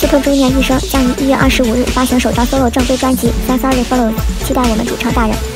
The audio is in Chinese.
Super Junior 一生将于1月25日发行首张 solo 正规专辑《Sorry Follows》，期待我们主唱大人。